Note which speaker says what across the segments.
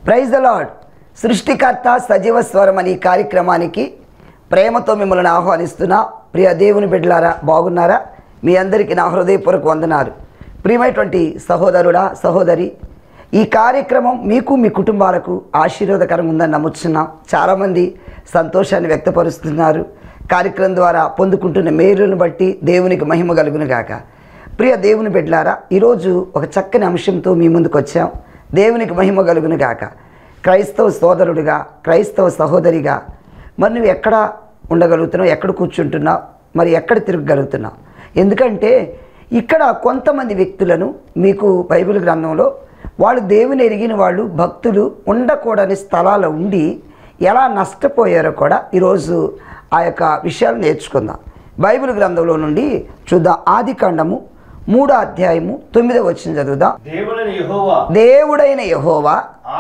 Speaker 1: Praise the lord. సృష్టికర్త సజీవ స్వరం అనే కార్యక్రమానికి ప్రేమతో మిమ్మల్ని ఆహ్వానిస్తున్నా. ప్రియ దేవుని బిడ్డలారా, బాగున్నారా? మీ అందరికీ నా హృదయపూర్వక వందనాలు. ప్రియమైనటువంటి సహోదరుడా, సహోదరి, ఈ కార్యక్రమం మీకు మీ కుటుంబాలకు ఆశీర్వాదకరంగా ఉందని నమ్ముతున్నాం. చాలామంది సంతోషాన్ని వ్యక్తపరుస్తున్నారు. కార్యక్రమం ద్వారా పొందుకుంటున్న మేలును బట్టి దేవునికి మహిమ కలుగును గాక. ప్రియ దేవుని బిడ్డలారా, ఈరోజు ఒక చక్కని అంశంతో మీ ముందుకు వచ్చాం. దేవునికి మహిమ కలుగును గాక. క్రైస్తవ సోదరుడిగా, క్రైస్తవ సహోదరిగా మరి నువ్వు ఎక్కడ ఉండగలుగుతున్నావు, ఎక్కడ కూర్చుంటున్నావు, మరి ఎక్కడ తిరగగలుగుతున్నావు? ఎందుకంటే ఇక్కడ కొంతమంది వ్యక్తులను మీకు బైబిల్ గ్రంథంలో వాళ్ళు దేవుని ఎరిగిన వాళ్ళు, భక్తులు ఉండకూడని స్థలాల్లో ఉండి ఎలా నష్టపోయారో కూడా ఈరోజు ఆ యొక్క విషయాలు నేర్చుకుందాం. బైబిల్ గ్రంథంలో నుండి చూద్దాం. ఆదికాండము 3వ అధ్యాయము 9వ వచనం చదువుదాం. దేవుడైన యెహోవా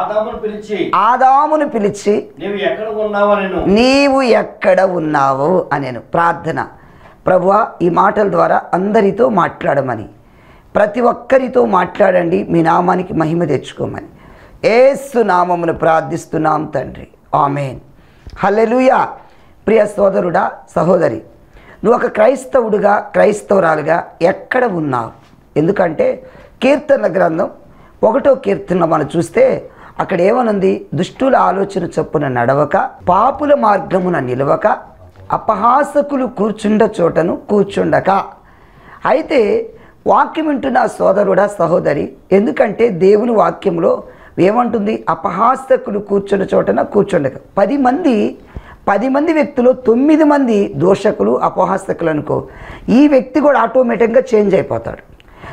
Speaker 1: ఆదామును పిలిచి నీవు ఎక్కడ ఉన్నావు అనేను. ప్రార్థన. ప్రభువా, ఈ మాటల ద్వారా అందరితో మాట్లాడమని, ప్రతి ఒక్కరితో మాట్లాడండి, మీ నామానికి మహిమ తెచ్చుకోమని యేసు నామమును ప్రార్థిస్తున్నాం తండ్రి. ఆమేన్. హల్లెలూయా. ప్రియ సోదరుడా, సహోదరి, నువ్వు ఒక క్రైస్తవుడిగా, క్రైస్తవురాలుగా ఎక్కడ ఉన్నావు? ఎందుకంటే కీర్తనల గ్రంథం 1వ కీర్తనలో మనం చూస్తే అక్కడ ఏమనుంది? దుష్టుల ఆలోచన చొప్పున నడవక, పాపుల మార్గమున నిలవక, అపహాసకులు కూర్చుండ చోటను కూర్చుండక. అయితే వాక్యం వింటున్న సోదరుడా, సహోదరి, ఎందుకంటే దేవుని వాక్యంలో ఏమంటుంది? అపహాసకులు కూర్చున్న చోటన కూర్చుండక. 10 మంది వ్యక్తులు 9 మంది దోషకులు, అపహాసకులు అనుకో, ఈ వ్యక్తి కూడా ఆటోమేటిక్గా చేంజ్ అయిపోతాడు.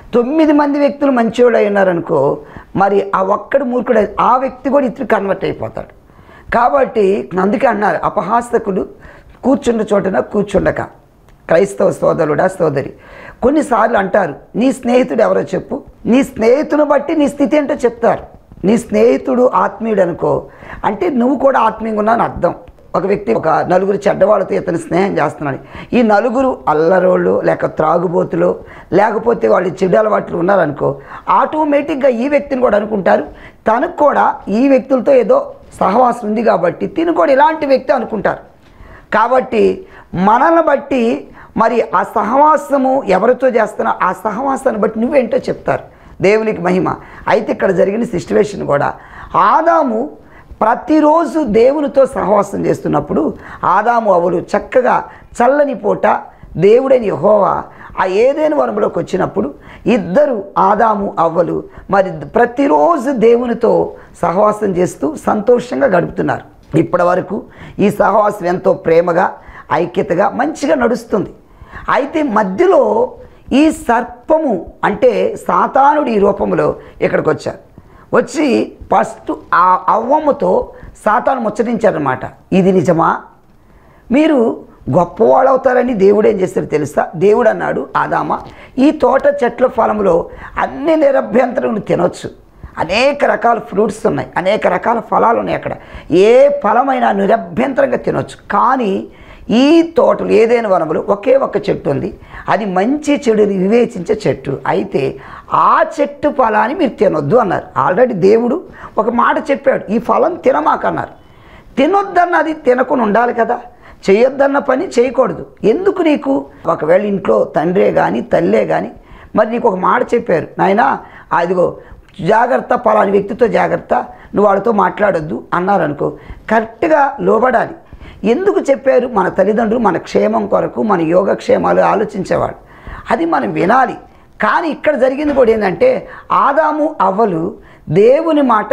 Speaker 1: 9 మంది వ్యక్తులు మంచివాడు అయినారనుకో, మరి ఆ ఒక్కడు మూర్ఖుడు, ఆ వ్యక్తి కూడా ఇతరు కన్వర్ట్ అయిపోతాడు. కాబట్టి అందుకే అన్నారు అపహాసకులు కూర్చున్న చోటన కూర్చుండక. క్రైస్తవ సోదరుడా, సోదరి, కొన్నిసార్లు అంటారు, నీ స్నేహితుడు ఎవరో చెప్పు. నీ స్నేహితుని బట్టి నీ స్థితి ఏంటో చెప్తారు. నీ స్నేహితుడు ఆత్మీయుడు అనుకో, అంటే నువ్వు కూడా ఆత్మీయంగా ఉన్నావు అని అర్థం. ఒక వ్యక్తి ఒక నలుగురు చెడ్డవాళ్ళతో ఇతను స్నేహం చేస్తున్నాడు. ఈ నలుగురు అల్లరోళ్ళు, లేక త్రాగుబోతులు, లేకపోతే వాళ్ళు చెడు అలవాట్లు ఉన్నారనుకో, ఆటోమేటిక్గా ఈ వ్యక్తిని కూడా అనుకుంటారు తనకు కూడా ఈ వ్యక్తులతో ఏదో సహవాసం ఉంది కాబట్టి తిను కూడా ఇలాంటి వ్యక్తి అనుకుంటారు. కాబట్టి మనల్ని బట్టి మరి ఆ సహవాసము ఎవరితో చేస్తున్నా ఆ సహవాసాన్ని బట్టి నువ్వేంటో చెప్తారు. దేవునికి మహిమ. అయితే ఇక్కడ జరిగిన సిచ్యువేషన్ కూడా ఆదాము ప్రతిరోజు దేవునితో సహవాసం చేస్తున్నప్పుడు ఆదాము అవ్వలు చక్కగా చల్లని పూట దేవుడైన యెహోవా ఆ ఏదెను వనములోకి వచ్చినప్పుడు ఇద్దరు ఆదాము అవ్వలు మరి ప్రతిరోజు దేవునితో సహవాసం చేస్తూ సంతోషంగా గడుపుతున్నారు. ఇప్పటి వరకు ఈ సహవాసం ఎంతో ప్రేమగా, ఐక్యతగా, మంచిగా నడుస్తుంది. అయితే మధ్యలో ఈ సర్పము అంటే సాతానుడి రూపంలో ఇక్కడికి వచ్చారు. వచ్చి ఫస్ట్ ఆ అవ్వమ్మతో సాతాను ముచ్చటించారన్నమాట. ఇది నిజమా? మీరు గొప్పవాళ్ళు అవుతారని దేవుడు ఏం చేస్తారో తెలుసా? దేవుడు అన్నాడు, ఆదామా, ఈ తోట చెట్ల ఫలములో అన్ని నిరభ్యంతరం తినొచ్చు. అనేక రకాల ఫ్రూట్స్ ఉన్నాయి, అనేక రకాల ఫలాలు ఉన్నాయి. అక్కడ ఏ ఫలమైనా నిరభ్యంతరంగా తినొచ్చు. కానీ ఈ తోటలు ఏదైనా వనములు ఒకే ఒక్క చెట్టు ఉంది, అది మంచి చెడుని వివేచించే చెట్టు. అయితే ఆ చెట్టు ఫలాన్ని మీరు తినొద్దు అన్నారు. ఆల్రెడీ దేవుడు ఒక మాట చెప్పాడు, ఈ ఫలం తినమాకన్నారు. తినొద్దన్నది తినకుండా ఉండాలి కదా, చేయొద్దన్న పని చేయకూడదు. ఎందుకు నీకు? ఒకవేళ ఇంట్లో తండ్రే కానీ తల్లే కానీ మరి నీకు ఒక మాట చెప్పారు, నాయనా అదిగో జాగ్రత్త, ఫలాని వ్యక్తితో జాగ్రత్త, నువ్వు వాడితో మాట్లాడొద్దు అన్నారనుకో, కరెక్ట్గా లోబడాలి. ఎందుకు చెప్పారు? మన తల్లిదండ్రులు మన క్షేమం కొరకు, మన యోగక్షేమాలు ఆలోచించేవాడు, అది మనం వినాలి. కానీ ఇక్కడ జరిగింది కూడా ఏంటంటే ఆదాము అవ్వలు దేవుని మాట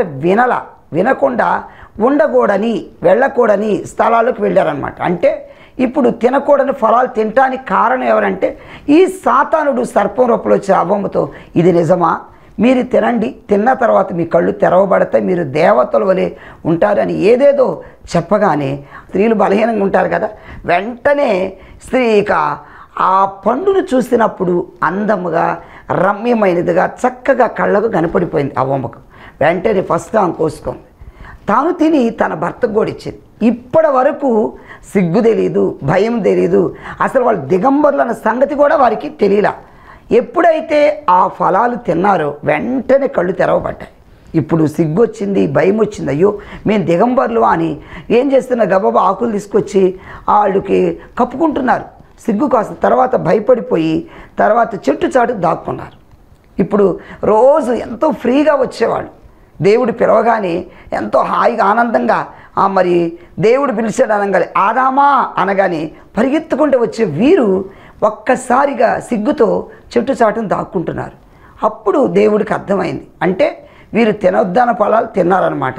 Speaker 1: వినకుండా ఉండకూడని, వెళ్ళకూడని స్థలాలకు వెళ్ళారనమాట. అంటే ఇప్పుడు తినకూడని ఫలాలు తినటానికి కారణం ఎవరంటే ఈ సాతానుడు సర్పం రూపంలో వచ్చే అవ్వమ్మతో, ఇది నిజమా? మీరు తినండి, తిన్న తర్వాత మీ కళ్ళు తెరవబడతాయి, మీరు దేవతల వలె ఉంటారని ఏదేదో చెప్పగానే స్త్రీలు బలహీనంగా ఉంటారు కదా, వెంటనే స్త్రీ ఇక ఆ పండును చూసినప్పుడు అందముగా, రమ్యమైనదిగా, చక్కగా కళ్ళకు కనపడిపోయింది అవ్వమ్మకు. వెంటనే ఫస్ట్ ఆమె కోసుకుంది, తాను తిని తన భర్తకు కూడా ఇచ్చింది. ఇప్పటి వరకు సిగ్గు తెలీదు, భయం తెలీదు, అసలు వాళ్ళు దిగంబరులు అన్న సంగతి కూడా వారికి తెలియలా. ఎప్పుడైతే ఆ ఫలాలు తిన్నారో వెంటనే కళ్ళు తెరవబడ్డాయి. ఇప్పుడు సిగ్గు వచ్చింది, భయం వచ్చింది, అయ్యో మేము దిగంబర్లు అని ఏం చేస్తున్నారు, గబగబా ఆకులు తీసుకొచ్చి వాళ్ళకి కప్పుకుంటున్నారు. సిగ్గు కాస్త తర్వాత భయపడిపోయి తర్వాత చెట్టు చాటు దాక్కున్నారు. ఇప్పుడు రోజు ఎంతో ఫ్రీగా వచ్చేవాళ్ళు, దేవుడు పిలవగానే ఎంతో హాయిగా ఆనందంగా మరి దేవుడు పిలిచాడు అనగానే ఆదామా అనగానే పరిగెత్తుకుంటూ వచ్చే వీరు ఒక్కసారిగా సిగ్గుతో చెట్టు చాటును దాక్కుంటున్నారు. అప్పుడు దేవుడికి అర్థమైంది, అంటే వీరు తినొద్దన్న ఫలాలు తిన్నారనమాట.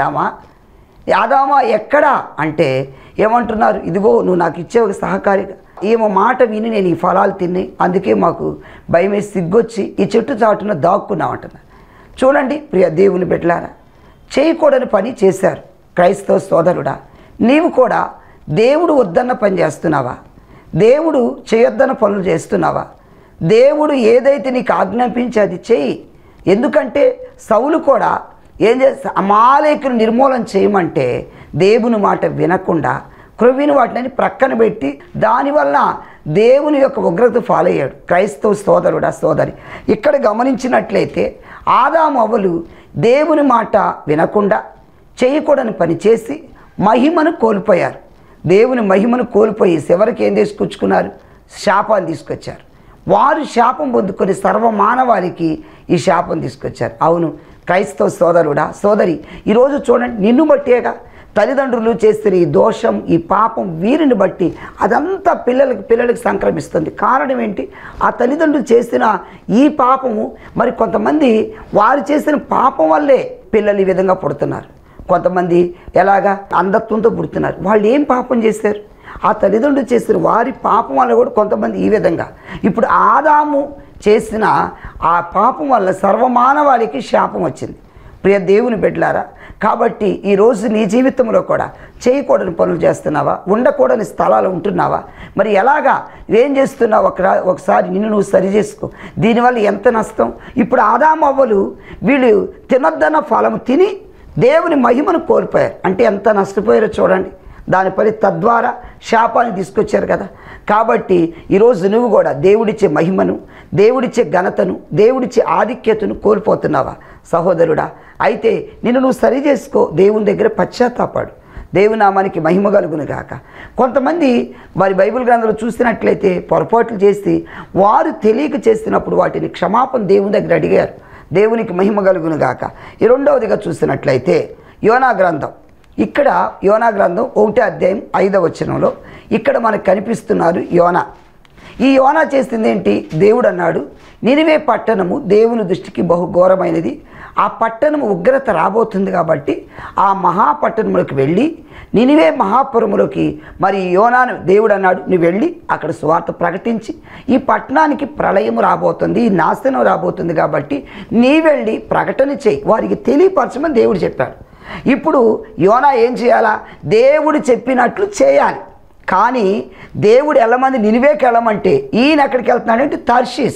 Speaker 1: ఆదామా ఎక్కడా అంటే ఏమంటున్నారు, ఇదిగో నువ్వు నాకు ఇచ్చే ఒక సహకారిగా ఏమో మాట విని నేను ఈ ఫలాలు తిని అందుకే మాకు భయమేసి సిగ్గొచ్చి ఈ చెట్టు చాటున దాక్కున్నామంటున్నారు. చూడండి ప్రియ దేవుని బిడ్డలారా, చేయకూడని పని చేశారు. క్రైస్తవ సోదరుడా, నీవు కూడా దేవుడు వద్దన్న పని చేస్తున్నావా? దేవుడు చేయొద్దన్న పనులు చేస్తున్నావా? దేవుడు ఏదైతే నీకు ఆజ్ఞాపించి అది చేయి. ఎందుకంటే సౌలు కూడా ఏం చేస్తా, అమాలేకుని నిర్మూలన చేయమంటే దేవుని మాట వినకుండా క్రొవ్విన వాటిని ప్రక్కన పెట్టి దానివల్ల దేవుని యొక్క ఉగ్రత ఫాలో అయ్యాడు. క్రైస్తవ సోదరుడా, సోదరి, ఇక్కడ గమనించినట్లయితే ఆదాము అవ్వలు దేవుని మాట వినకుండా చేయకూడని పని చేసి మహిమను కోల్పోయారు. దేవుని మహిమను కోల్పోయి చివరికి ఏం తీసుకొచ్చుకున్నారు, శాపాన్ని తీసుకొచ్చారు. వారు శాపం పొందుకొని సర్వమానవాళికి ఈ శాపం తీసుకొచ్చారు. అవును క్రైస్తవ సోదరుడా, సోదరి, ఈరోజు చూడండి, నిన్ను బట్టేగా తల్లిదండ్రులు చేస్తున్న ఈ దోషం, ఈ పాపం వీరిని బట్టి అదంతా పిల్లలకు సంక్రమిస్తుంది. కారణం ఏంటి? ఆ తల్లిదండ్రులు చేసిన ఈ పాపము. మరి కొంతమంది వారు చేసిన పాపం వల్లే పిల్లలు ఈ విధంగా పుడుతున్నారు. కొంతమంది ఎలాగా అంధత్వంతో పుడుతున్నారు. వాళ్ళు ఏం పాపం చేశారు? ఆ తల్లిదండ్రులు చేసిన వారి పాపం వల్ల కూడా కొంతమంది ఈ విధంగా. ఇప్పుడు ఆదాము చేసిన ఆ పాపం వల్ల సర్వమానవాళికి శాపం వచ్చింది. ప్రియ దేవుని బిడ్డలారా, కాబట్టి ఈరోజు నీ జీవితంలో కూడా చేయకూడని పనులు చేస్తున్నావా? ఉండకూడని స్థలాలు ఉంటున్నావా? మరి ఎలాగా ఏం చేస్తున్నావు? ఒకసారి నిన్ను నువ్వు సరి చేసుకో. దీనివల్ల ఎంత నష్టం? ఇప్పుడు ఆదాము అవ్వలు వీళ్ళు తినొద్దన్న ఫలము తిని దేవుని మహిమను కోల్పోయారు. అంటే ఎంత నష్టపోయారో చూడండి. దానిపై తద్వారా శాపాన్ని తీసుకొచ్చారు కదా. కాబట్టి ఈరోజు నువ్వు కూడా దేవుడిచ్చే మహిమను, దేవుడిచ్చే ఘనతను, దేవుడిచ్చే ఆధిక్యతను కోల్పోతున్నావా సహోదరుడా? అయితే నిన్ను నువ్వు సరి చేసుకో. దేవుని దగ్గర పశ్చాత్తాపడు. దేవుని నామానికి మహిమ కలుగును గాక. కొంతమంది మరి బైబిల్ గ్రంథంలో చూసినట్లయితే పొరపాట్లు చేసి వారు తెలియక చేసినప్పుడు వాటిని క్షమాపణ దేవుని దగ్గర అడిగారు. దేవునికి మహిమ కలుగును గాక. ఈ రెండవదిగా చూసినట్లయితే యోనా గ్రంథం, ఇక్కడ యోనా గ్రంథం 1వ అధ్యాయం 5వ వచనంలో ఇక్కడ మనకు కనిపిస్తున్నారు యోనా. ఈ యోనా చేసింది ఏంటి? దేవుడు అన్నాడు, నినివే పట్టణము దేవుని దృష్టికి బహుఘోరమైనది, ఆ పట్టణము ఉగ్రత రాబోతుంది కాబట్టి ఆ మహాపట్టణములకు వెళ్ళి నినివే మహాపురములోకి మరి యోనాను దేవుడు అన్నాడు, నువ్వు వెళ్ళి అక్కడ సువార్త ప్రకటించి ఈ పట్టణానికి ప్రళయం రాబోతుంది, ఈ నాశనం రాబోతుంది కాబట్టి నీ వెళ్ళి ప్రకటన చేయి, వారికి తెలియపరచమని దేవుడు చెప్పాడు. ఇప్పుడు యోనా ఏం చేయాలా? దేవుడు చెప్పినట్లు చేయాలి. కానీ దేవుడు వెళ్ళమంది నినివేకి వెళ్ళమంటే ఈయన ఎక్కడికి వెళ్తున్నాడంటే తర్షీస్.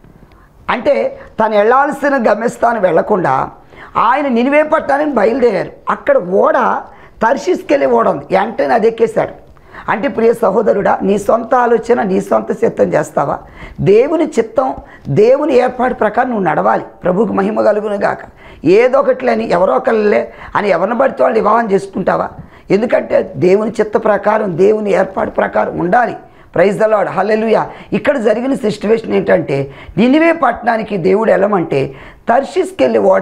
Speaker 1: అంటే తను వెళ్ళాల్సిన గమ్యస్థానం వెళ్లకుండా ఆయన నినివే పట్టణానికి బయలుదేరారు. అక్కడ ఓడ తర్షీస్కి వెళ్ళే ఓడ ఉంది. వెంటనే అది ఎక్కేశాడు. అంటే ప్రియ సహోదరుడా, నీ సొంత ఆలోచన, నీ సొంత చిత్తం చేస్తావా? దేవుని చిత్తం, దేవుని ఏర్పాటు ప్రకారం నువ్వు నడవాలి. ప్రభువుకు మహిమ కలుగును గాక. ఏదో ఒకట్లేని ఎవరో ఒకళ్ళే అని ఎవరిని పడితే వాళ్ళు వివాహం చేసుకుంటావా? ఎందుకంటే దేవుని చిత్త ప్రకారం, దేవుని ఏర్పాటు ప్రకారం ఉండాలి. Praise the Lord, hallelujah. ఇక్కడ జరిగిన సిచ్యువేషన్ ఏంటంటే నినివే పట్టణానికి దేవుడు వెళ్ళమంటే తర్షీస్కి వెళ్ళి ఓడ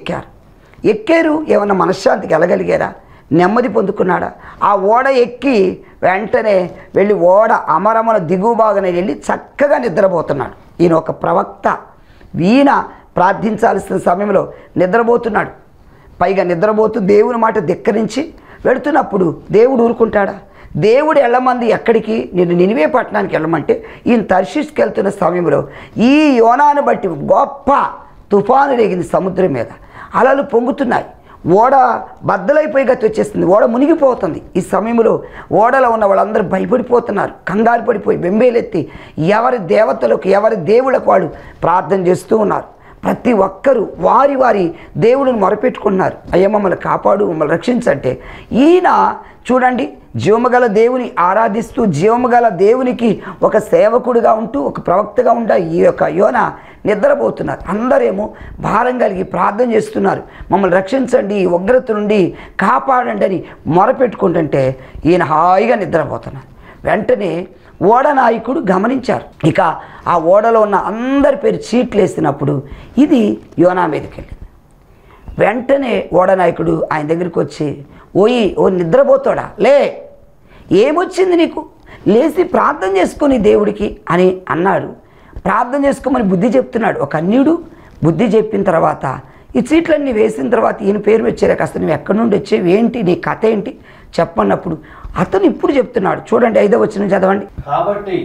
Speaker 1: ఎక్కారు. ఏమన్నా మనశ్శాంతికి వెళ్ళగలిగారా? నెమ్మది పొందుకున్నాడా? ఆ ఓడ ఎక్కి వెంటనే వెళ్ళి ఓడ అమరమన దిగువ భాగానే వెళ్ళి చక్కగా నిద్రపోతున్నాడు. ఈయన ఒక ప్రవక్త. ఈయన ప్రార్థించాల్సిన సమయంలో నిద్రపోతున్నాడు. పైగా నిద్రపోతూ దేవుని మాట ధిక్కరించి వెళుతున్నప్పుడు దేవుడు ఊరుకుంటాడా? దేవుడు వెళ్ళమంది ఎక్కడికి? నేను నినివే పట్టణానికి వెళ్ళమంటే ఈయన తర్షీస్కి వెళ్తున్న సమయంలో ఈ యోనాను బట్టి గొప్ప తుఫాను రేగింది. సముద్రం మీద అలలు పొంగుతున్నాయి. ఓడ బద్దలైపోయి గతి వచ్చేస్తుంది. ఓడ మునిగిపోతుంది. ఈ సమయంలో ఓడలో ఉన్న వాళ్ళందరూ భయపడిపోతున్నారు, కంగారు పడిపోయి బెంబేలెత్తి ఎవరి దేవతలకు, ఎవరి దేవుళ్ళకు వాళ్ళు ప్రార్థన చేస్తూ ఉన్నారు. ప్రతి ఒక్కరూ వారి వారి దేవుడిని మొరపెట్టుకున్నారు, అయ్యా మమ్మల్ని కాపాడు, మమ్మల్ని రక్షించంటే ఈయన చూడండి జీవముగల దేవుని ఆరాధిస్తూ జీవముగల దేవునికి ఒక సేవకుడిగా ఉంటూ ఒక ప్రవక్తగా ఉండా ఈ యొక్క యోనా నిద్రపోతున్నారు. అందరేమో భారం కలిగి ప్రార్థన చేస్తున్నారు, మమ్మల్ని రక్షించండి, ఈ ఉగ్రత నుండి కాపాడండి అని మొరపెట్టుకుంటుంటే ఈయన హాయిగా నిద్రపోతున్నారు. వెంటనే ఓడ నాయకుడు గమనించారు. ఇక ఆ ఓడలో ఉన్న అందరి పేరు చీట్లు వేసినప్పుడు ఇది యోనా మీదకి వెళ్ళింది. వెంటనే ఓడ నాయకుడు ఆయన దగ్గరికి వచ్చి, ఓ నిద్రపోతాడా, లే, ఏమొచ్చింది నీకు, లేచి ప్రార్థన చేసుకొని దేవుడికి అని అన్నాడు. ప్రార్థన చేసుకోమని బుద్ధి చెప్తున్నాడు. ఒక అన్యుడు బుద్ధి చెప్పిన తర్వాత ఈ చీట్లన్నీ వేసిన తర్వాత ఈయన పేరు వచ్చారా, కాస్త నువ్వు ఎక్కడి నుండి వచ్చేవి, ఏంటి నీ కథ ఏంటి చెప్పన్నప్పుడు అతను ఇప్పుడు చెప్తున్నాడు. చూడండి 5వ వచనం చదవండి.
Speaker 2: కాబట్టి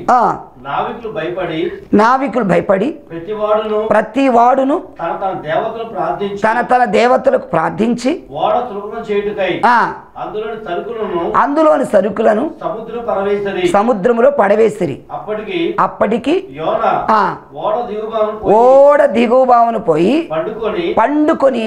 Speaker 1: నావికులు భయపడి ప్రతి వాడును తన దేవతలకు ప్రార్థించి అందులోని సరుకులను సముద్రములో పడవేసిరి. అప్పటికి ఓడ దిగువ భావన పోయి పండుకొని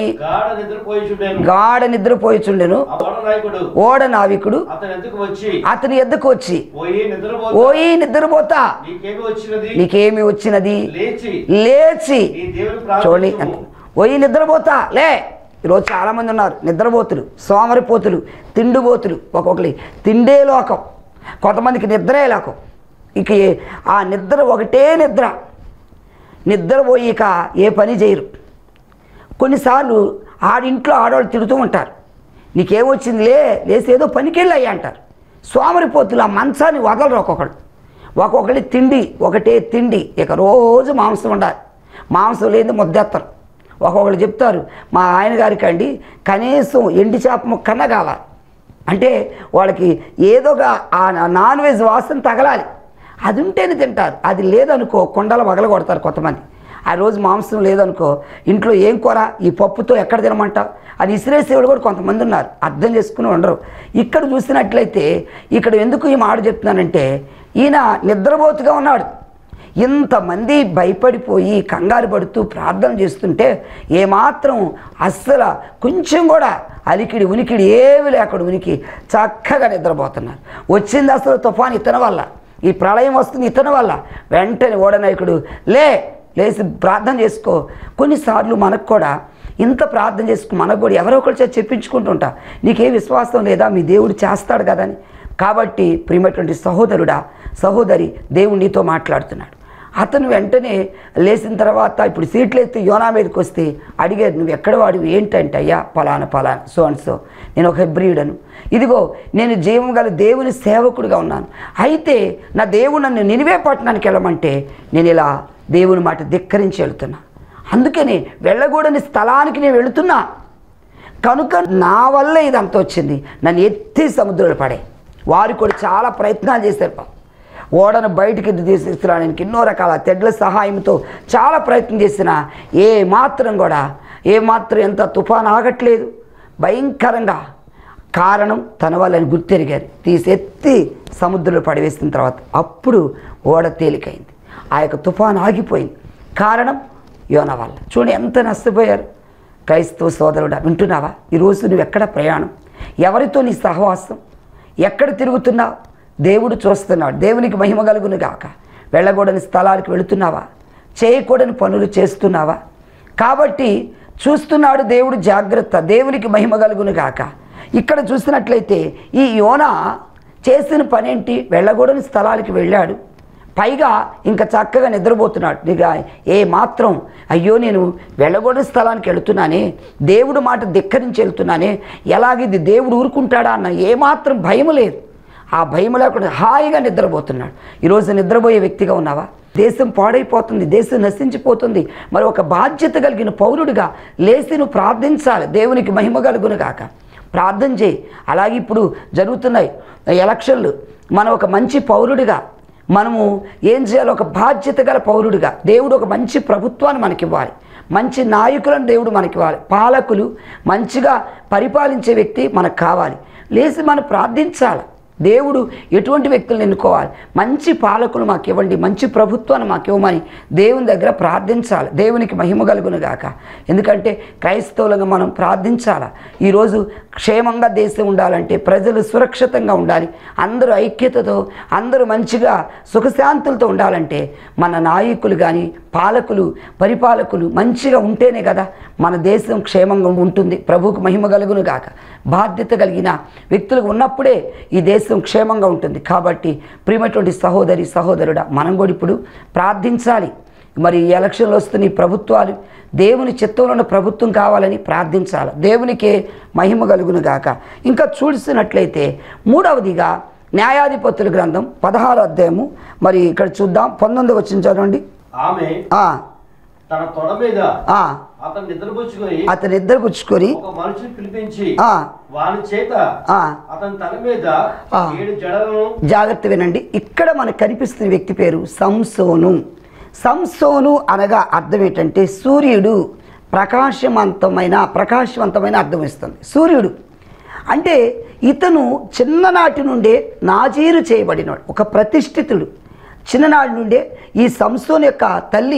Speaker 1: గాఢ నిద్రపోయిచుండెను. ఓడ నావికుడు అతని ఎద్దుకు వచ్చి, ఓయి నిద్రపోతా, నీకేమి వచ్చినది, లేచి చూడండి, ఓయి నిద్రపోతా లే. ఈరోజు చాలామంది ఉన్నారు నిద్రపోతులు, సోమరిపోతులు, తిండిపోతులు. ఒక్కొక్కరి తిండే లోకం, కొంతమందికి నిద్రే లోకం. ఇక ఆ నిద్ర ఒకటే నిద్రపోయి ఇక ఏ పని చేయరు. కొన్నిసార్లు ఆడింట్లో ఆడవాళ్ళు తిడుతూ ఉంటారు, నీకేమొచ్చిందిలే, లేసి ఏదో పనికెళ్ళి అంటారు. సోమరిపోతులు ఆ మంచాన్ని వదలరు. ఒక్కొక్కరి తిండి ఒకటే తిండి, ఇక రోజు మాంసం ఉండాలి, మాంసం లేని ముద్దెత్తరు. ఒక్కొక్కరు చెప్తారు, మా ఆయన గారికి అండి కనీసం ఎండి చేప ముక్కన్నా కావాలి, అంటే వాళ్ళకి ఏదోగా ఆ నాన్ వెజ్ వాసన తగలాలి, అది ఉంటేనే తింటారు. అది లేదనుకో కుండలు పగల కొడతారు కొంతమంది. ఆ రోజు మాంసం లేదనుకో, ఇంట్లో ఏం కూర, ఈ పప్పుతో ఎక్కడ తినమంటావు అది ఇసిరేసేవాడు కూడా కొంతమంది ఉన్నారు, అర్థం చేసుకుని ఉండరు. ఇక్కడ చూసినట్లయితే ఇక్కడ ఎందుకు ఈ మాట చెప్తున్నానంటే, ఈయన నిద్రపోతుగా ఉన్నాడు. ఇంతమంది భయపడిపోయి కంగారు పడుతూ ప్రార్థన చేస్తుంటే ఏమాత్రం అస్సలు కొంచెం కూడా అలికిడి ఉనికిడి ఏమి లేకుండా ఉనికి చక్కగా నిద్రపోతున్నారు. వచ్చింది అసలు తుఫాను ఇతని వల్ల, ఈ ప్రళయం వస్తుంది ఇతని వల్ల. వెంటనే ఓడనాయకుడు లేచి ప్రార్థన చేసుకో. కొన్నిసార్లు మనకు కూడా ఇంత ప్రార్థన చేసుకు మనకు కూడా ఎవరో ఒకరి చేత చెప్పించుకుంటుంటా, నీకే విశ్వాసం లేదా, మీ దేవుడు చేస్తాడు కదని. కాబట్టి ప్రియమైనటువంటి సహోదరుడా, సహోదరి, దేవుడు నీతో మాట్లాడుతున్నాడు. అతను వెంటనే లేచిన తర్వాత ఇప్పుడు సీట్లు ఎత్తి యోనా మీదకి వస్తే అడిగారు, నువ్వు ఎక్కడ వాడివి ఏంటంటే, అయ్యా పలానా సో అండ్ సో, నేను ఒక హెబ్రీయుడను, ఇదిగో నేను జీవం గల దేవుని సేవకుడిగా ఉన్నాను, అయితే నా దేవుడు నన్ను నినివే పట్టణానికి వెళ్ళమంటే నేను ఇలా దేవుని మాట ధిక్కరించి వెళుతున్నా, అందుకని వెళ్ళకూడని స్థలానికి నేను వెళుతున్నా, కనుక నా వల్ల ఇదంతా వచ్చింది, నన్ను ఎత్తి సముద్రంలో పడే. వారు కూడా చాలా ప్రయత్నాలు చేశారు. ఓడను బయటికి తీసుకురావడానికి ఎన్నో రకాల తెడ్ల సహాయంతో చాలా ప్రయత్నం చేసినా ఏమాత్రం ఎంత తుఫాను ఆగట్లేదు, భయంకరంగా. కారణం తన వాళ్ళని గుర్తెరిగారు, తీసెత్తి సముద్రంలో పడవేసిన తర్వాత అప్పుడు ఓడ తేలికైంది, ఆ యొక్క తుఫాను ఆగిపోయింది. కారణం యోనా వల్ల. చూడండి ఎంత నష్టపోయారు. క్రైస్తవ సోదరుడా, వింటున్నావా? ఈరోజు నువ్వు ఎక్కడ ప్రయాణం, ఎవరితో నీ సహవాసం, ఎక్కడ తిరుగుతున్నావు? దేవుడు చూస్తున్నాడు. దేవునికి మహిమ కలుగును గాక. వెళ్ళకూడని స్థలాలకు వెళుతున్నావా? చేయకూడని పనులు చేస్తున్నావా? కాబట్టి చూస్తున్నాడు దేవుడు, జాగ్రత్త. దేవునికి మహిమ కలుగును గాక. ఇక్కడ చూసినట్లయితే ఈ యోనా చేసిన పనేంటి? వెళ్ళకూడని స్థలానికి వెళ్ళాడు, పైగా ఇంకా చక్కగా నిద్రపోతున్నాడు. ఇక ఏమాత్రం అయ్యో నేను వెళ్ళకూడని స్థలానికి వెళుతున్నానే, దేవుడు మాట ధిక్కరించి వెళ్తున్నానే, ఎలాగిది దేవుడు ఊరుకుంటాడా అన్న ఏమాత్రం భయం లేదు. ఆ భయం లేకుండా హాయిగా నిద్రపోతున్నాడు. ఈరోజు నిద్రపోయే వ్యక్తిగా ఉన్నావా? దేశం పాడైపోతుంది, దేశం నశించిపోతుంది. మరి ఒక బాధ్యత కలిగిన పౌరుడిగా లేచి నువ్వు ప్రార్థించాలి. దేవునికి మహిమ కలుగును గాక. ప్రార్థన చేయి. అలాగే ఇప్పుడు జరుగుతున్నాయి ఎలక్షన్లు. మనం ఒక మంచి పౌరుడిగా మనము ఏం చేయాలి? ఒక బాధ్యత గల పౌరుడిగా దేవుడు ఒక మంచి ప్రభుత్వాన్ని మనకివ్వాలి, మంచి నాయకులను దేవుడు మనకివ్వాలి, పాలకులు మంచిగా పరిపాలించే వ్యక్తి మనకు కావాలి. లేచి మనం ప్రార్థించాలి. దేవుడు ఎటువంటి వ్యక్తులను ఎన్నుకోవాలి? మంచి పాలకులు మాకు ఇవ్వండి, మంచి ప్రభుత్వాన్ని మాకు ఇవ్వమని దేవుని దగ్గర ప్రార్థించాలి. దేవునికి మహిమ కలుగును గాక. ఎందుకంటే క్రైస్తవులుగా మనం ప్రార్థించాలి. ఈరోజు క్షేమంగా దేశం ఉండాలంటే, ప్రజలు సురక్షితంగా ఉండాలి, అందరూ ఐక్యతతో, అందరూ మంచిగా సుఖశాంతులతో ఉండాలంటే మన నాయకులు కానీ పాలకులు పరిపాలకులు మంచిగా ఉంటేనే కదా మన దేశం క్షేమంగా ఉంటుంది. ప్రభువుకు మహిమ కలుగును గాక. బాధ్యత కలిగిన వ్యక్తులు ఉన్నప్పుడే ఈ దేశం క్షేమంగా ఉంటుంది. కాబట్టి ప్రియమైనటువంటి సహోదరి సహోదరుడా, మనం కూడా ఇప్పుడు ప్రార్థించాలి. మరి ఈ ఎలక్షన్లు వస్తున్న ఈ ప్రభుత్వాలు దేవుని చిత్తంలో ఉన్న ప్రభుత్వం కావాలని ప్రార్థించాలి. దేవునికే మహిమ కలుగును గాక. ఇంకా చూసినట్లయితే మూడవదిగా న్యాయాధిపతుల గ్రంథం 16వ అధ్యాయము, మరి ఇక్కడ చూద్దాం 19వ వచనం చదవండి.
Speaker 2: ఆమె తన తొడ మీద అతని నిద్రపుచ్చుకొని ఒక మనిషిని పిలిపించి వాని చేత అతని తల మీద 7 జడలను. జాగ్రత్త వినండి, ఇక్కడ మనకు కనిపిస్తున్న వ్యక్తి పేరు సంసోను. సంసోను అనగా అర్థం ఏంటంటే సూర్యుడు, ప్రకాశవంతమైన అర్థం ఇస్తుంది. సూర్యుడు అంటే ఇతను చిన్ననాటి నుండే నాజీరు చేయబడినాడు, ఒక ప్రతిష్ఠితుడు. చిన్ననాటి నుండే ఈ సంసోను యొక్క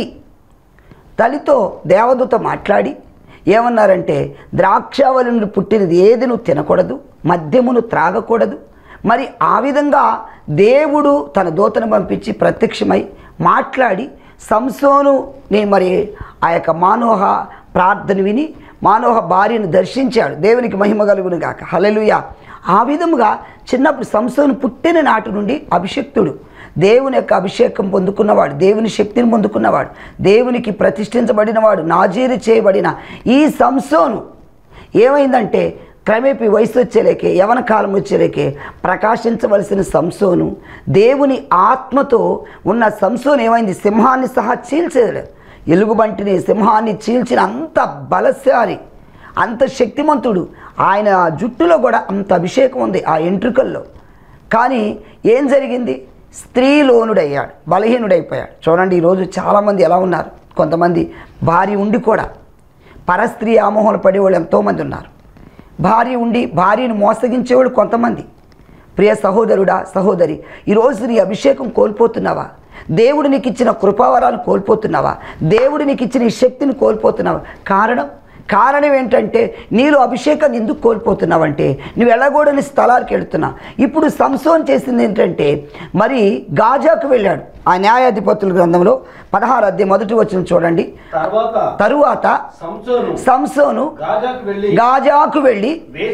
Speaker 2: తల్లితో దేవదూత మాట్లాడి ఏమన్నారంటే, ద్రాక్షావళి నుండి పుట్టినది ఏది నువ్వు తినకూడదు, మద్యమును త్రాగకూడదు. మరి ఆ విధంగా దేవుడు తన దూతను పంపించి ప్రత్యక్షమై మాట్లాడి సంసోనుని మరి ఆ యొక్క మానోహ ప్రార్థన విని మానోహ భార్యను దర్శించాడు. దేవునికి మహిమ కలుగును గాక. హల్లెలూయా. ఆ విధముగా చిన్నప్పుడు సంసోను పుట్టిన నాటి నుండి అభిషక్తుడు, దేవుని యొక్క అభిషేకం పొందుకున్నవాడు, దేవుని శక్తిని పొందుకున్నవాడు, దేవునికి ప్రతిష్ఠించబడినవాడు, నాజీరు చేయబడిన ఈ సంసోను ఏమైందంటే క్రమేపీ వయసు వచ్చేలేకే, యవన కాలం వచ్చేలేకే ప్రకాశించవలసిన సంసోను, దేవుని ఆత్మతో ఉన్న సంసోను ఏమైంది, సింహాన్ని సహా చీల్చేది. ఎలుగుబంటిని సింహాన్ని చీల్చిన అంత బలశాలి, అంత శక్తిమంతుడు. ఆయన జుట్టులో కూడా అంత అభిషేకం ఉంది, ఆ ఎంట్రుకల్లో. కానీ ఏం జరిగింది, స్త్రీలోనుడయ్యాడు, బలహీనుడైపోయాడు. చూడండి ఈరోజు చాలామంది ఎలా ఉన్నారు, కొంతమంది భార్య ఉండి కూడా పరస్త్రీ ఆమోహంలో పడేవాళ్ళు ఎంతోమంది ఉన్నారు. భార్య ఉండి భార్యను మోసగించేవాళ్ళు కొంతమంది. ప్రియ సహోదరుడా సహోదరి, ఈరోజు నీ అభిషేకం కోల్పోతున్నావా? దేవుడు నీకు ఇచ్చిన కృపావరాలు కోల్పోతున్నావా? దేవుడు నీకు ఇచ్చిన ఈ శక్తిని కోల్పోతున్నావా? కారణం ఏంటంటే నీలో అభిషేకాన్ని ఎందుకు కోల్పోతున్నావంటే నువ్వు వెళ్ళకూడని స్థలాలకు వెళుతున్నావు. ఇప్పుడు సంసోన్ చేసింది ఏంటంటే మరి గాజాకు వెళ్ళాడు. ఆ న్యాయాధిపతుల గ్రంథంలో 16వ అధ్యాయం 1వ వచనం చూడండి. తరువాత సంసోను గాజాకు వెళ్ళి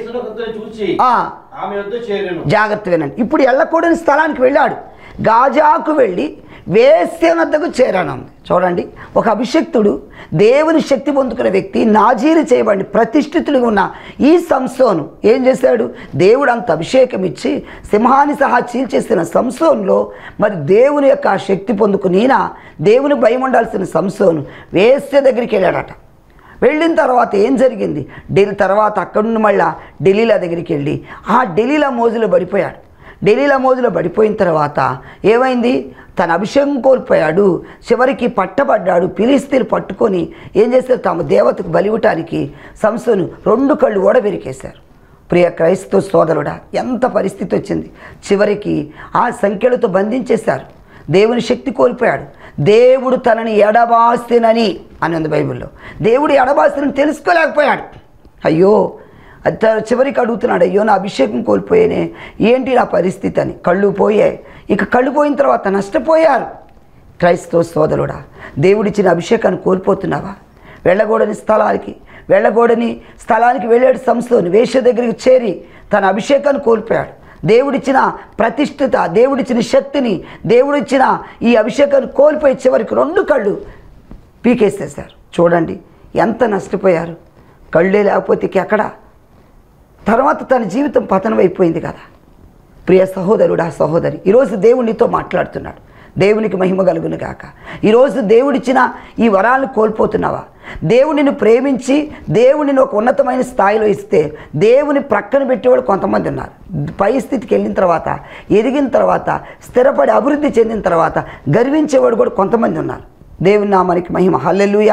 Speaker 2: జాగ్రత్త వినండి, ఇప్పుడు వెళ్ళకూడని స్థలానికి వెళ్ళాడు. గాజాకు వెళ్ళి వేశ్య వద్దకు చేరానుంది. చూడండి, ఒక అభిషక్తుడు, దేవుని శక్తి పొందుకునే వ్యక్తి, నాజీరు చేయబడి ప్రతిష్ఠితులుగా ఉన్న ఈ సంసోను ఏం చేశాడు, దేవుడు అంత అభిషేకం ఇచ్చి సింహాన్ని సహా చీల్చేసిన సంసోన్లో మరి దేవుని యొక్క శక్తి పొందుకుని దేవుని భయం ఉండాల్సిన సంసోను వేశ్య దగ్గరికి వెళ్ళాడట. వెళ్ళిన తర్వాత ఏం జరిగింది, ఢిల్లీ తర్వాత అక్కడి నుండి మళ్ళీ ఢిల్లీల దగ్గరికి వెళ్ళి ఆ ఢిల్లీల మోజులో పడిపోయాడు. ఢిల్లీలో మోజులో పడిపోయిన తర్వాత ఏమైంది, తన అభిషేకం కోల్పోయాడు. చివరికి పట్టబడ్డాడు. ఫిలిస్తీన్లు పట్టుకొని ఏం చేశారు, తమ దేవతకు బలివ్వటానికి సంసోను 2 కళ్ళు ఓడబెరికేశారు. ప్రియ క్రైస్తవ సోదరుడా, ఎంత పరిస్థితి వచ్చింది. చివరికి ఆ సంఖ్యలతో బంధించేశారు. దేవుని శక్తి కోల్పోయాడు. దేవుడు తనని ఎడబాసినని అని ఉంది బైబిల్లో. దేవుడు ఎడబాసినని తెలుసుకోలేకపోయాడు. అయ్యో, చివరికి అడుగుతున్నాడు, అయ్యో నా అభిషేకం కోల్పోయానే, ఏంటి నా పరిస్థితి అని. కళ్ళు పోయాయి. ఇక కళ్ళు పోయిన తర్వాత నష్టపోయారు. క్రైస్తవ సోదరుడా, దేవుడిచ్చిన అభిషేకాన్ని కోల్పోతున్నావా? వెళ్ళకూడని స్థలానికి వెళ్ళాడు సంసోను. వేశ్య దగ్గరికి చేరి తన అభిషేకాన్ని కోల్పోయాడు. దేవుడిచ్చిన ప్రతిష్ఠిత, దేవుడిచ్చిన శక్తిని, దేవుడిచ్చిన ఈ అభిషేకాన్ని కోల్పోయి చివరికి 2 కళ్ళు పీకేసేశారు. చూడండి ఎంత నష్టపోయారు. కళ్ళే లేకపోతే ఎక్కడ, తర్వాత తన జీవితం పతనమైపోయింది కదా. ప్రియ సహోదరుడా సహోదరి, ఈరోజు దేవుడు నీతో మాట్లాడుతున్నాడు. దేవునికి మహిమ కలుగును గాక. ఈరోజు దేవుడిచ్చిన ఈ వరాలను కోల్పోతున్నావా? దేవుడిని ప్రేమించి దేవుడిని ఒక ఉన్నతమైన స్థాయిలో ఇస్తే దేవుని ప్రక్కన పెట్టేవాళ్ళు కొంతమంది ఉన్నారు. పై స్థితికి వెళ్ళిన తర్వాత, ఎదిగిన తర్వాత, స్థిరపడి అభివృద్ధి చెందిన తర్వాత గర్వించేవాడు కూడా కొంతమంది ఉన్నారు. దేవుని నామానికి మహిమ. హల్లెలూయా.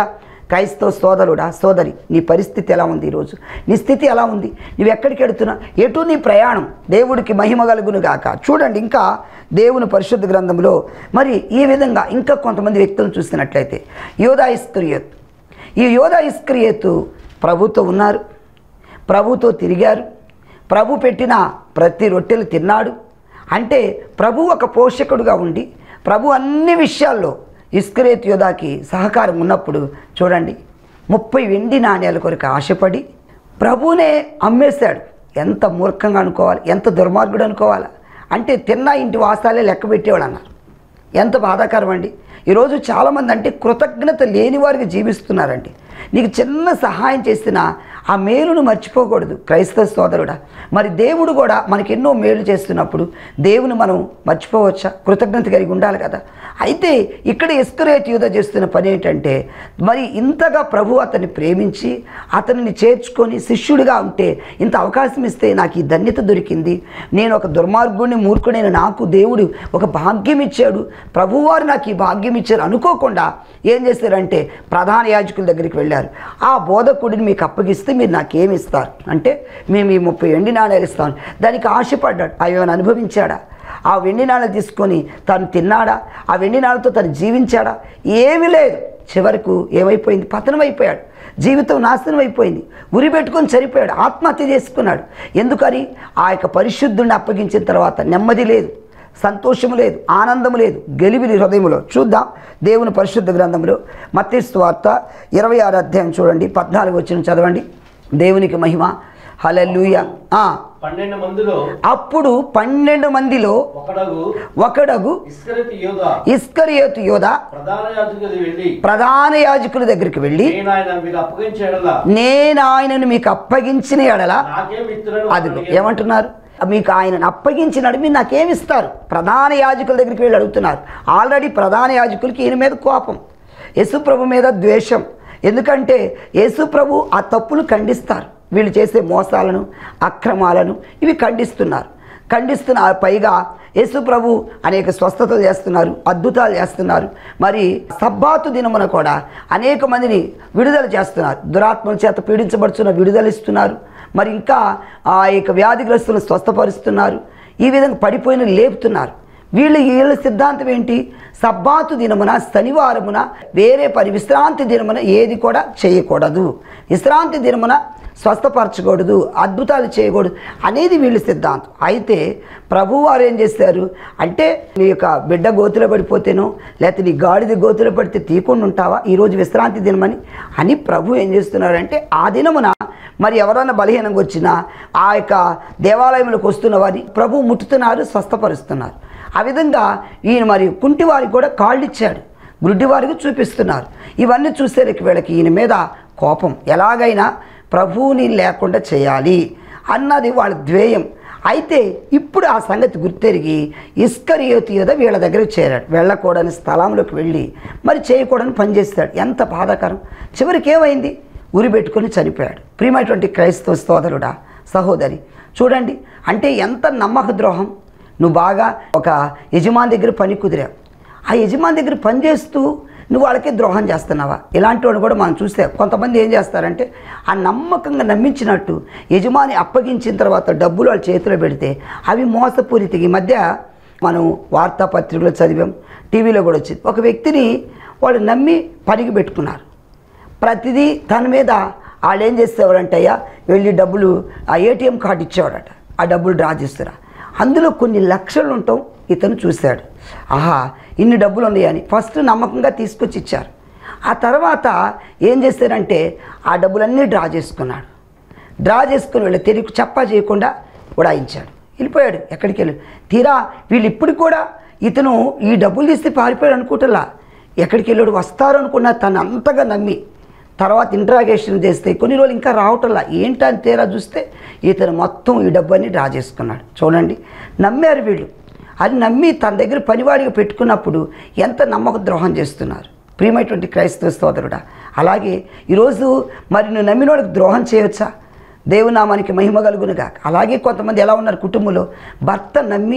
Speaker 1: క్రైస్తవ సోదరుడా, సోదరి, నీ పరిస్థితి ఎలా ఉంది? ఈరోజు నీ స్థితి ఎలా ఉంది? నువ్వు ఎక్కడికి వెళుతున్నా? ఎటు నీ ప్రయాణం? దేవుడికి మహిమ కలుగును గాక. చూడండి, ఇంకా దేవుని పరిశుద్ధ గ్రంథంలో మరి ఈ విధంగా ఇంకా కొంతమంది వ్యక్తులను చూస్తున్నట్లయితే యోధా ఇస్కరియోతు. ఈ యోధా ఇస్కరియోతు ప్రభుతో ఉన్నారు, ప్రభుతో తిరిగారు, ప్రభు పెట్టిన ప్రతి రొట్టెలు తిన్నాడు. అంటే ప్రభు ఒక పోషకుడుగా ఉండి ప్రభు అన్ని విషయాల్లో ఇస్కరియోతు యోధాకి సహకారం ఉన్నప్పుడు చూడండి, 30 వెండి నాణ్యాల కొరకు ఆశపడి ప్రభునే అమ్మేశాడు. ఎంత మూర్ఖంగా అనుకోవాలి, ఎంత దుర్మార్గుడు అనుకోవాలి. అంటే తిన్న ఇంటి వాసాలే లెక్క పెట్టేవాడు అన్నారు. ఎంత బాధాకరం అండి. ఈరోజు చాలామంది అంటే కృతజ్ఞత లేని వారికి జీవిస్తున్నారండి. నీకు చిన్న సహాయం చేసినా ఆ మేలును మర్చిపోకూడదు క్రైస్తవ సోదరుడా. మరి దేవుడు కూడా మనకి ఎన్నో మేలు చేస్తున్నప్పుడు దేవుని మనం మర్చిపోవచ్చా? కృతజ్ఞత కలిగి ఉండాలి కదా. అయితే ఇక్కడ ఇస్కరియోతు యూదా చేస్తున్న పని ఏంటంటే, మరి ఇంతగా ప్రభు అతన్ని ప్రేమించి అతనిని చేర్చుకొని శిష్యుడిగా ఉంటే, ఇంత అవకాశం ఇస్తే నాకు ఈ ధన్యత దొరికింది, నేను ఒక దుర్మార్గుడిని మూర్ఖుడైన నాకు దేవుడు ఒక భాగ్యం ఇచ్చాడు, ప్రభువారు నాకు ఈ భాగ్యం ఇచ్చారు అనుకోకుండా ఏం చేశారంటే ప్రధాన యాజకుల దగ్గరికి వెళ్ళారు. ఆ బోధకుడిని మీకు అప్పగిస్తే మీరు నాకేమి ఇస్తారు అంటే, మేము ఈ 30 వెండి నాణ్యాలు ఇస్తాను. దానికి ఆశపడ్డాడు. అవేమైనా అనుభవించాడా? ఆ వెండి నాణ్యాలు తీసుకొని తను తిన్నాడా? ఆ వెండి నాణ్యాలతో తను జీవించాడా? ఏమీ లేదు. చివరకు ఏమైపోయింది? పతనం అయిపోయాడు. జీవితం నాశనం అయిపోయింది. ఉరి పెట్టుకొని చనిపోయాడు. ఆత్మహత్య చేసుకున్నాడు. ఎందుకని? ఆ యొక్క పరిశుద్ధుడిని అప్పగించిన తర్వాత నెమ్మది లేదు, సంతోషము లేదు, ఆనందము లేదు, గెలిబిలి హృదయంలో. చూద్దాం దేవుని పరిశుద్ధ గ్రంథంలో మత్తయి సువార్త 26వ అధ్యాయం చూడండి, 14 వచనం చదవండి. దేవునికి మహిమ. హల్లెలూయా.
Speaker 2: 12 మందిలో
Speaker 1: అప్పుడు 12 మందిలో ఒకడగు ఇస్కరియోతు యోధా ప్రధాన యాజకుల దగ్గరికి వెళ్ళి, నేను ఆయనను మీకు అప్పగించిన ఎడల, అది ఏమంటున్నారు? మీకు ఆయనను అప్పగించినాడు, మీరు నాకేమిస్తారు? ప్రధాన యాజకుల దగ్గరికి వెళ్ళి అడుగుతున్నారు. ఆల్రెడీ ప్రధాన యాజకులకి ఈయన మీద కోపం, యేసుప్రభు మీద ద్వేషం. ఎందుకంటే యేసుప్రభు ఆ తప్పులు ఖండిస్తారు. వీళ్ళు చేసే మోసాలను, అక్రమాలను ఇవి ఖండిస్తున్నారు. పైగా యేసుప్రభు అనేక స్వస్థతలు చేస్తున్నారు, అద్భుతాలు చేస్తున్నారు. మరి సబ్బాతు దినమున కూడా అనేక మందిని విడుదల చేస్తున్నారు. దురాత్మల చేత పీడించబడుతున్న విడుదల ఇస్తున్నారు. మరి ఇంకా ఆ యొక్క వ్యాధిగ్రస్తులను స్వస్థపరుస్తున్నారు. ఈ విధంగా పడిపోయిన లేపుతున్నారు. వీళ్ళ సిద్ధాంతం ఏంటి? సబ్బాతు దినమున, శనివారమున వేరే పని, విశ్రాంతి దినమున ఏది కూడా చేయకూడదు, విశ్రాంతి దినమున స్వస్థపరచకూడదు, అద్భుతాలు చేయకూడదు అనేది వీళ్ళ సిద్ధాంతం. అయితే ప్రభువు వారు ఏం చేస్తారు అంటే, నీ యొక్క బిడ్డ గోతులో పడిపోతేనో లేకపోతే నీ గాడిద గోతులో పడితే తీయకుండా ఉంటావా ఈరోజు విశ్రాంతి దినమని అని ప్రభు ఏం చేస్తున్నారంటే, ఆ దినమున మరి ఎవరైనా బలహీనంగా వచ్చినా ఆ యొక్క దేవాలయంలోకి వస్తున్న వారిని ప్రభు ముట్టుతున్నారు, స్వస్థపరుస్తున్నారు. ఆ విధంగా ఈయన మరి కుంటి వారికి కూడా కాళ్ళు ఇచ్చాడు, గుడ్డి వారికి చూపిస్తున్నారు. ఇవన్నీ చూసేరికి వీళ్ళకి ఈయన మీద కోపం, ఎలాగైనా ప్రభువుని లేకుండా చేయాలి అన్నది వాళ్ళ ధ్యేయం. అయితే ఇప్పుడు ఆ సంగతి గుర్తెరిగి ఇస్కరియోతు యోధా వీళ్ళ దగ్గరికి చేరాడు. వెళ్ళకూడని స్థలంలోకి వెళ్ళి మరి చేయకూడని పని చేస్తాడు. ఎంత బాధాకరం. చివరికి ఏమైంది? ఉరి పెట్టుకొని చనిపోయాడు. ప్రియమైనటువంటి క్రైస్తవ సోదరుడా, సహోదరి, చూడండి అంటే ఎంత నమ్మక ద్రోహం. నువ్వు బాగా ఒక యజమాని దగ్గర పని కుదిరావు, ఆ యజమాని దగ్గర పని చేస్తూ నువ్వు వాళ్ళకే ద్రోహం చేస్తున్నావా? ఇలాంటి వాడు కూడా మనం చూస్తే కొంతమంది ఏం చేస్తారంటే, ఆ నమ్మకంగా నమ్మించినట్టు యజమాని అప్పగించిన తర్వాత డబ్బులు వాళ్ళ చేతిలో పెడితే అవి మోసపూరితగా. ఈ మధ్య మనం వార్తాపత్రికలో చదివాం, టీవీలో కూడా వచ్చింది. ఒక వ్యక్తిని వాళ్ళు నమ్మి పనికి పెట్టుకున్నారు. ప్రతిదీ తన మీద వాళ్ళు ఏం చేసేవారంటే, అయ్యా వెళ్ళి డబ్బులు ఆ ఏటీఎం కార్డు ఇచ్చేవాడట, ఆ డబ్బులు డ్రా చేస్తారా, అందులో కొన్ని లక్షలు ఉండటం ఇతను చూశాడు. ఆహా ఇన్ని డబ్బులు ఉన్నాయని ఫస్ట్ నమ్మకంగా తీసుకొచ్చి ఇచ్చారు. ఆ తర్వాత ఏం చేశారంటే ఆ డబ్బులన్నీ డ్రా చేసుకున్నాడు. డ్రా చేసుకుని వీళ్ళు తిరిగి చెప్పా చేయకుండా ఉడాయించాడు, వెళ్ళిపోయాడు. ఎక్కడికి వెళ్ళి తీరా వీళ్ళు ఇప్పుడు కూడా ఇతను ఈ డబ్బులు తీస్తే పారిపోయాడు అనుకుంటలా, ఎక్కడికి వెళ్ళాడు వస్తారు అనుకున్న తను అంతగా నమ్మి తర్వాత ఇంట్రాగేషన్ చేస్తే కొన్ని రోజులు ఇంకా రావటంలా. ఏంటని తీరా చూస్తే ఇతను మొత్తం ఈ డబ్బుని డ్రా చేసుకున్నాడు. చూడండి, నమ్మారు వీళ్ళు. అది నమ్మి తన దగ్గర పనివాడిగా పెట్టుకున్నప్పుడు ఎంత నమ్మక ద్రోహం చేస్తున్నారు. ప్రియమైనటువంటి క్రైస్తవ సోదరుడా, అలాగే ఈరోజు మరి నువ్వు నమ్మినోడికి ద్రోహం చేయవచ్చా? దేవునామానికి మహిమ కలుగునుగా. అలాగే కొంతమంది ఎలా ఉన్నారు కుటుంబంలో, భర్త నమ్మి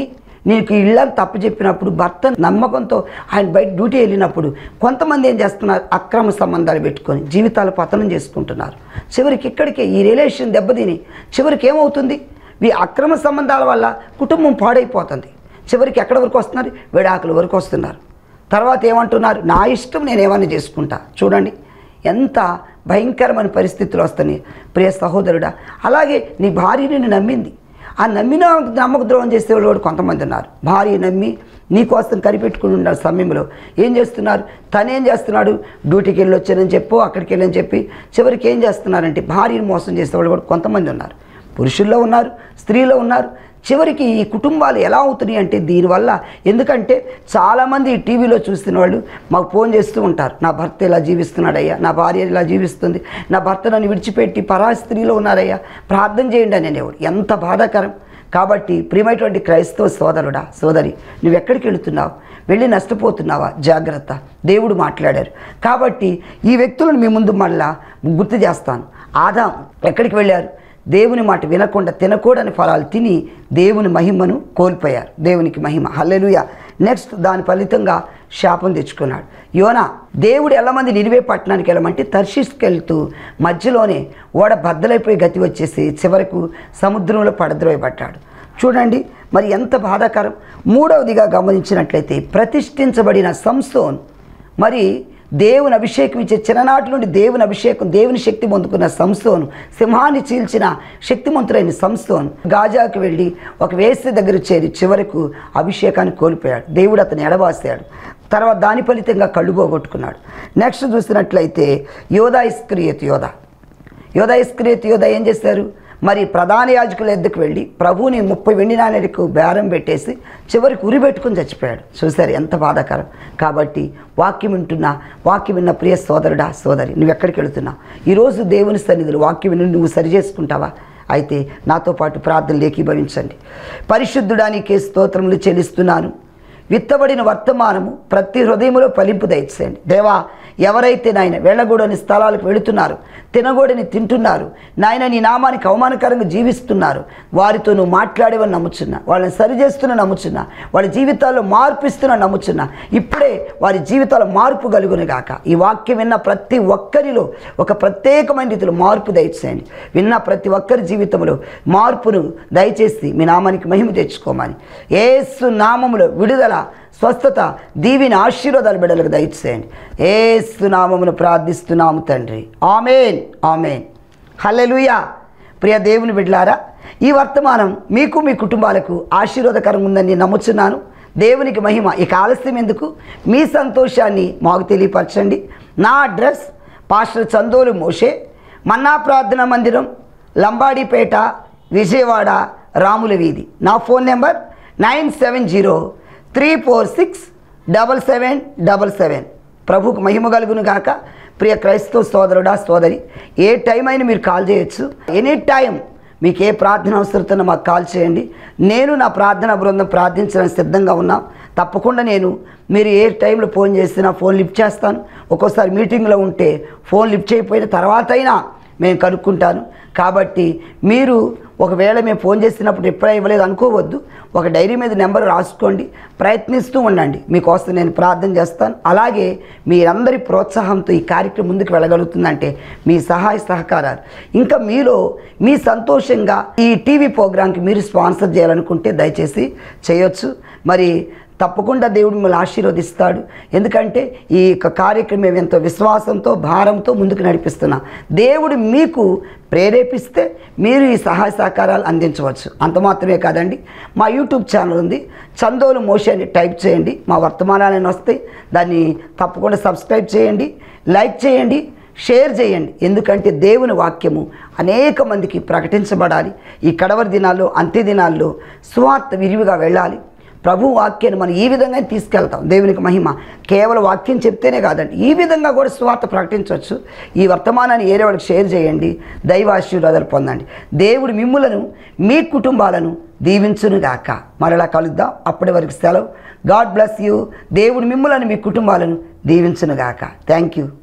Speaker 1: నీకు ఇళ్ళని తప్పు చెప్పినప్పుడు భర్త నమ్మకంతో ఆయన బయట డ్యూటీ వెళ్ళినప్పుడు కొంతమంది ఏం చేస్తున్నారు, అక్రమ సంబంధాలు పెట్టుకొని జీవితాలు పతనం చేసుకుంటున్నారు. చివరికి ఇక్కడికే ఈ రిలేషన్ దెబ్బతిని చివరికి ఏమవుతుంది, ఈ అక్రమ సంబంధాల వల్ల కుటుంబం పాడైపోతుంది. చివరికి ఎక్కడి వరకు వస్తున్నారు, విడాకుల వరకు వస్తున్నారు. తర్వాత ఏమంటున్నారు, నా ఇష్టం నేను ఏమన్నా చేసుకుంటా. చూడండి ఎంత భయంకరమైన పరిస్థితులు వస్తున్నాయి ప్రియ సహోదరుడా. అలాగే నీ భార్య నిన్ను నమ్మింది, ఆ నమ్మిన నమ్మక ద్రోహం చేసేవాళ్ళు కూడా కొంతమంది ఉన్నారు. భార్య నమ్మి నీకోసం కనిపెట్టుకుని ఉన్న సమయంలో ఏం చేస్తున్నారు, తనేం చేస్తున్నాడు, డ్యూటీకి వెళ్ళి వచ్చానని చెప్పు, అక్కడికి వెళ్ళని చెప్పి చివరికి ఏం చేస్తున్నారంటే భార్యను మోసం చేసేవాళ్ళు కూడా కొంతమంది ఉన్నారు. పురుషుల్లో ఉన్నారు, స్త్రీలో ఉన్నారు. చివరికి ఈ కుటుంబాలు ఎలా అవుతున్నాయి అంటే దీనివల్ల, ఎందుకంటే చాలామంది టీవీలో చూస్తున్న వాళ్ళు మాకు ఫోన్ చేస్తూ ఉంటారు, నా భర్త ఇలా జీవిస్తున్నాడయ్యా, నా భార్య ఇలా జీవిస్తుంది, నా భర్త నన్ను విడిచిపెట్టి పరాయి స్త్రీలో ఉన్నారయ్యా, ప్రార్థన చేయండి అని అనేవాడు. ఎంత బాధాకరం. కాబట్టి ప్రియమైనటువంటి క్రైస్తవ సోదరుడా సోదరి, నువ్వు ఎక్కడికి వెళుతున్నావు, వెళ్ళి నష్టపోతున్నావా? జాగ్రత్త, దేవుడు మాట్లాడారు. కాబట్టి ఈ వ్యక్తులను మీ ముందు మళ్ళా గుర్తు చేస్తాను. ఆదాం ఎక్కడికి వెళ్ళారు, దేవుని మాట వినకుండా తినకూడని ఫలాలు తిని దేవుని మహిమను కోల్పోయారు. దేవునికి మహిమ, హల్లెలూయా. నెక్స్ట్ దాని ఫలితంగా శాపం తెచ్చుకున్నాడు. యోనా దేవుడు ఎల్లమంది నినివే పట్టణానికి వెళ్ళమంటే తర్షీష్కి వెళ్తూ మధ్యలోనే ఓడ బద్దలైపోయి గతి వచ్చేసి చివరకు సముద్రంలో పడద్రోయబడ్డాడు. చూడండి మరి ఎంత బాధాకరం. మూడవదిగా గమనించినట్లయితే ప్రతిష్ఠించబడిన సంసోన్, మరి దేవుని అభిషేకం ఇచ్చే చిన్ననాటి నుండి దేవుని అభిషేకం, దేవుని శక్తి పొందుకున్న సంసోను, సింహాన్ని చీల్చిన శక్తిమంతుడైన సంసోన్ గాజాకు వెళ్ళి ఒక వేశ్య దగ్గర చేరి చివరకు అభిషేకాన్ని కోల్పోయాడు. దేవుడు అతను ఎడబాసాడు. తర్వాత దాని ఫలితంగా కళ్ళు పోగొట్టుకున్నాడు. నెక్స్ట్ చూసినట్లయితే యోధా ఇస్కరియోతు యోధా ఏం చేశారు, మరి ప్రధాన యాజకుల ఎద్దుకు వెళ్ళి ప్రభువుని 30 వెండి నాణేలకు బేరం పెట్టేసి చివరికి ఉరిపెట్టుకుని చచ్చిపోయాడు. చూశారు ఎంత బాధాకరం. కాబట్టి వాక్యం విన్న ప్రియ సోదరుడా సోదరి, నువ్వు ఎక్కడికి వెళుతున్నావు? ఈరోజు దేవుని సన్నిధిలో వాక్యం విని నువ్వు సరి చేసుకుంటావా? అయితే నాతో పాటు ప్రార్థనలు ఏకీభవించండి. పరిశుద్ధుడా నీకే స్తోత్రములు చెల్లిస్తున్నాను. విత్తబడిన వర్తమానము ప్రతి హృదయంలో ఫలింపు దయచేయండి దేవా. ఎవరైతే నాయన వెళ్ళగూడని స్థలాలకు వెళుతున్నారు, తినగూడని తింటున్నారు, నాయన నీ నామానికి అవమానకరంగా జీవిస్తున్నారు, వారితో నువ్వు మాట్లాడేవని నమ్ముచున్నా, వాళ్ళని సరిచేస్తున్నా నమ్ముచున్నా, వాళ్ళ జీవితాల్లో మార్పు ఇస్తున్నా నమ్ముచున్నా. ఇప్పుడే వారి జీవితాల్లో మార్పు కలుగును గాక. ఈ వాక్యం విన్న ప్రతి ఒక్కరిలో ఒక ప్రత్యేకమైన రీతిలో మార్పు దయచేయండి. విన్న ప్రతి ఒక్కరి జీవితంలో మార్పును దయచేసి మీ నామానికి మహిమ తెచ్చుకోమని యేసు నామములో విడుదల, స్వస్థత, దీవిని, ఆశీర్వాదాలు బిడ్డలకు దయచేయండి. యేసు నామమును ప్రార్థిస్తున్నాము తండ్రి. ఆమేన్, ఆమేన్, హల్లెలూయా. ప్రియ దేవుని బిడ్డలారా, ఈ వర్తమానం మీకు మీ కుటుంబాలకు ఆశీర్వాదకరంగా ఉందని నమ్ముచున్నాను. దేవునికి మహిమ. ఇక ఆలస్యం ఎందుకు, మీ సంతోషాన్ని మాకు తెలియపరచండి. నా address pastor Chandolu Moshe, Manna ప్రార్థనా మందిరం, లంబాడిపేట, విజయవాడ, రాముల వీధి. నా ఫోన్ నెంబర్ 9703467777. ప్రభుకు మహిమ కలుగును గాక. ప్రియ క్రైస్తవ సోదరుడా సోదరి, ఏ టైం అయినా మీరు కాల్ చేయొచ్చు. ఎనీ టైం మీకు ఏ ప్రార్థన అవసరతనో మాకు కాల్ చేయండి. నేను నా ప్రార్థనా బృందం ప్రార్థించడానికి సిద్ధంగా ఉన్నాం. తప్పకుండా మీరు ఏ టైంలో ఫోన్ చేసినా ఫోన్ లిఫ్ట్ చేస్తాను. ఒక్కోసారి మీటింగ్లో ఉంటే ఫోన్ లిఫ్ట్ చేయకపోయిన తర్వాత అయినా మేము కనుక్కుంటాను. కాబట్టి మీరు ఒకవేళ మేము ఫోన్ చేసినప్పుడు రిప్లై ఇవ్వలేదు అనుకోవద్దు. ఒక డైరీ మీద నెంబర్ రాసుకోండి, ప్రయత్నిస్తూ ఉండండి. మీకోసం నేను ప్రార్థన చేస్తాను. అలాగే మీరందరి ప్రోత్సాహంతో ఈ కార్యక్రమం ముందుకు వెళ్ళగలుగుతుందంటే మీ సహాయ సహకారాలు, ఇంకా మీలో మీ సంతోషంగా ఈ టీవీ ప్రోగ్రాంకి మీరు స్పాన్సర్ చేయాలనుకుంటే దయచేసి చేయొచ్చు. మరి తప్పకుండా దేవుడు మిమ్మల్ని ఆశీర్వదిస్తాడు. ఎందుకంటే ఈ కార్యక్రమం ఎంతో విశ్వాసంతో, భారంతో ముందుకు నడిపిస్తున్నా. దేవుడు మీకు ప్రేరేపిస్తే మీరు ఈ సహాయ సహకారాలు అందించవచ్చు. అంత మాత్రమే కాదండి, మా యూట్యూబ్ ఛానల్ ఉంది, చందోలు మోషే అని టైప్ చేయండి, మా వర్తమానాలను వస్తాయి. దాన్ని తప్పకుండా సబ్స్క్రైబ్ చేయండి, లైక్ చేయండి, షేర్ చేయండి. ఎందుకంటే దేవుని వాక్యము అనేక మందికి ప్రకటించబడాలి. ఈ కడవరి దినాల్లో, అంత్య దినాల్లో సువార్త విరివిగా వెళ్ళాలి. ప్రభు వాక్యాన్ని మనం ఈ విధంగా తీసుకెళ్తాం. దేవునికి మహిమ. కేవలం వాక్యం చెప్తేనే కాదండి, ఈ విధంగా కూడా సువార్త ప్రకటించవచ్చు. ఈ వర్తమానాన్ని ఏరే వాళ్ళకి షేర్ చేయండి. దైవ ఆశీర్వాదాలు పొందండి. దేవుడు మిమ్ములను, మీ కుటుంబాలను దీవించునుగాక. మరలా కలుద్దాం. అప్పటి వరకు సెలవు. God bless you. దేవుడు మిమ్ములను, మీ కుటుంబాలను దీవించునుగాక. Thank you.